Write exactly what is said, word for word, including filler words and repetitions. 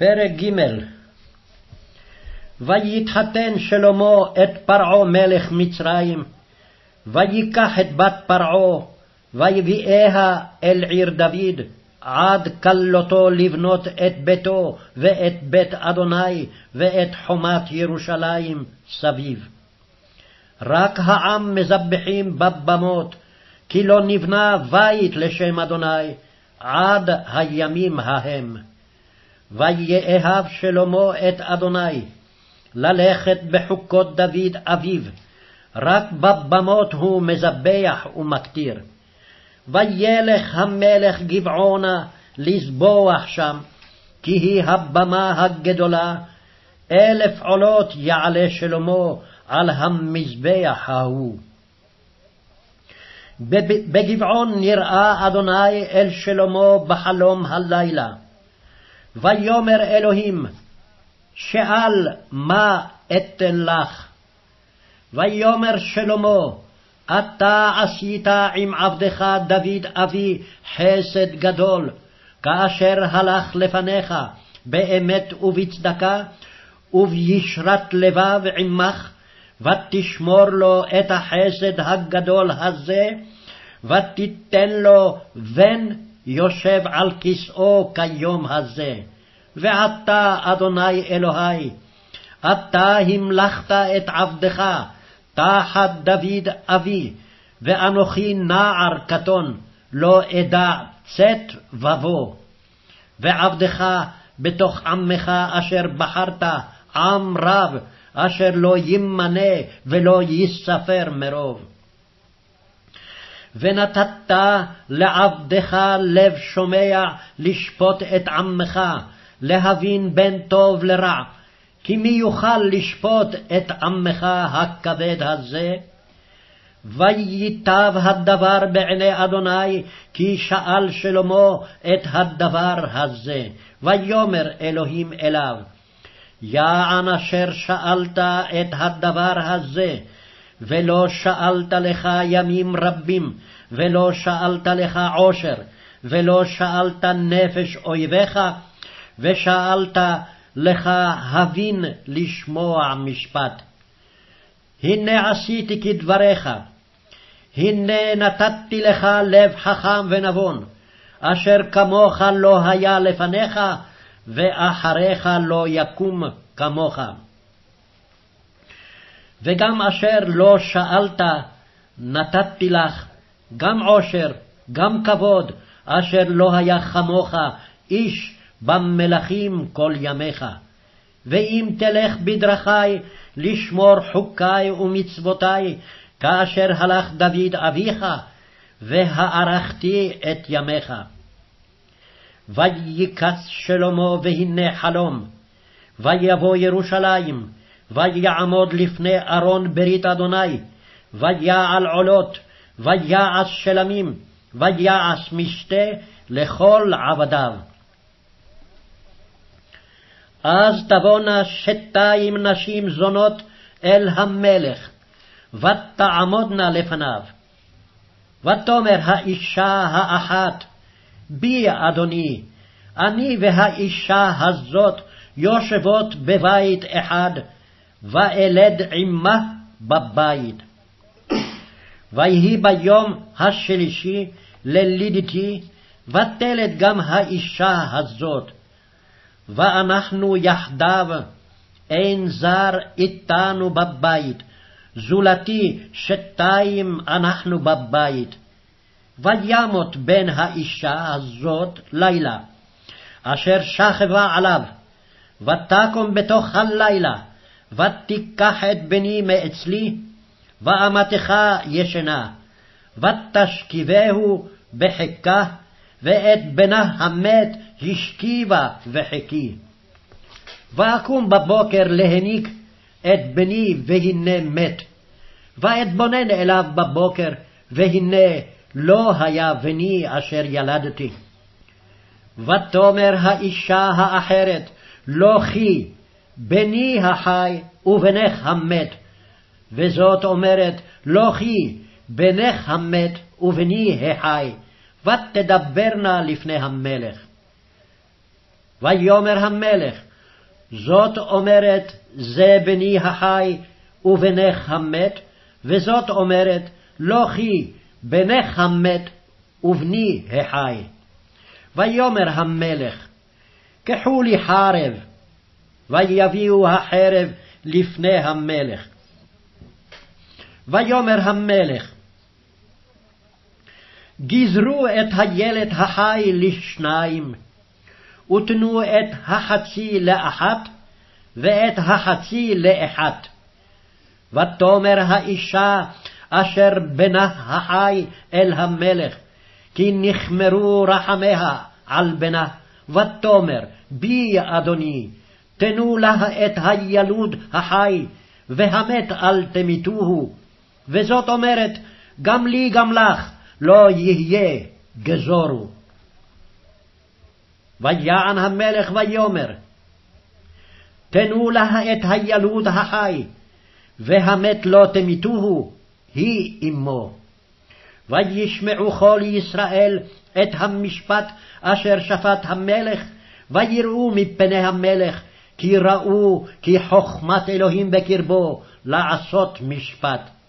פרק ג'. ויתחתן שלמה את פרעה מלך מצרים, ויקח את בת פרעה, ויביאיה אל עיר דוד, עד כלותו לבנות את ביתו ואת בית אדוני ואת חומת ירושלים סביב. רק העם מזבחים בבמות, כי לא נבנה בית לשם אדוני עד הימים ההם. ויאהב שלמה את אדוני, ללכת בחוקות דוד אביו, רק בבמות הוא מזבח ומקטיר. וילך המלך גבעונה לזבוח שם, כי היא הבמה הגדולה, אלף עולות יעלה שלמה על המזבח ההוא. בגבעון נראה אדוני אל שלמה בחלום הלילה. ויאמר אלוהים, שאל מה אתן לך? ויאמר שלמה, אתה עשית עם עבדך דוד אבי חסד גדול, כאשר הלך לפניך באמת ובצדקה, ובישרת לבב עמך, ותשמור לו את החסד הגדול הזה, ותיתן לו בן יושב על כסאו כיום הזה. ועתה אדוני אלוהי, אתה המלכת את עבדך תחת דוד אבי, ואנוכי נער קטון, לא אדע צאת ובוא. ועבדך בתוך עמך אשר בחרת, עם רב, אשר לא ימנה ולא יספר מרוב. ונתת לעבדך לב שומע לשפוט את עמך, להבין בין טוב לרע, כי מי יוכל לשפוט את עמך הכבד הזה? וייטב הדבר בעיני אדוני, כי שאל שלמה את הדבר הזה. ויאמר אלוהים אליו, יען אשר שאלת את הדבר הזה, ולא שאלת לך ימים רבים, ולא שאלת לך עושר, ולא שאלת נפש אויביך, ושאלת לך הבין לשמוע משפט. הנה עשיתי כדבריך, הנה נתתי לך לב חכם ונבון, אשר כמוך לא היה לפניך, ואחריך לא יקום כמוך. וגם אשר לא שאלת נתתי לך, גם עושר, גם כבוד, אשר לא היה כמוך איש במלכים כל ימיך. ואם תלך בדרכי לשמור חוקי ומצוותי, כאשר הלך דוד אביך, והארכתי את ימיך. ויקץ שלמה והנה חלום, ויבוא ירושלים, ויעמוד לפני ארון ברית אדוני, ויעל עולות, ויעש שלמים, ויעש משתה לכל עבדיו. אז תבואנה שתיים נשים זונות אל המלך, ותעמודנה לפניו. ותאמר האישה האחת, בי אדוני, אני והאישה הזאת יושבות בבית אחד, ואלד עמה בבית. ויהי ביום השלישי ללידתי, ותלד גם האישה הזאת. ואנחנו יחדיו, אין זר איתנו בבית, זולתי שתיים אנחנו בבית. וימות בן האישה הזאת לילה, אשר שכבה עליו, ותקום בתוך הלילה, ותיקח את בני מאצלי, ואמתך ישנה, ותשכיבהו בחיקה, ואת בנה המת השכיבה וחיקי. ואקום בבוקר להניק את בני, והנה מת. ואתבונן אליו בבוקר, והנה לא היה בני אשר ילדתי. ותאמר האישה האחרת, לא כי בני החי ובנך המת. וזאת אומרת, לא כי בנך המת ובני החי. ותדברנה לפני המלך. ויאמר המלך, זאת אומרת זה בני החי ובנך המת, וזאת אומרת לא כי בנך המת ובני החי. ויאמר המלך, קחו לי חרב, ויביאו החרב לפני המלך. ויאמר המלך, גזרו את הילד החי לשניים, ותנו את החצי לאחת, ואת החצי לאחת. ותאמר האישה אשר בנה החי אל המלך, כי נחמרו רחמיה על בנה, ותאמר, בי אדוני, תנו לה את הילוד החי, והמת אל תמיתוהו. וזאת אומרת, גם לי גם לך לא יהיה גזורו. ויען המלך ויאמר, תנו לה את הילוד החי, והמת לא תמיתוהו, היא אמו. וישמעו כל ישראל את המשפט אשר שפט המלך, ויראו מפני המלך, כי ראו כי חוכמת אלוהים בקרבו לעשות משפט.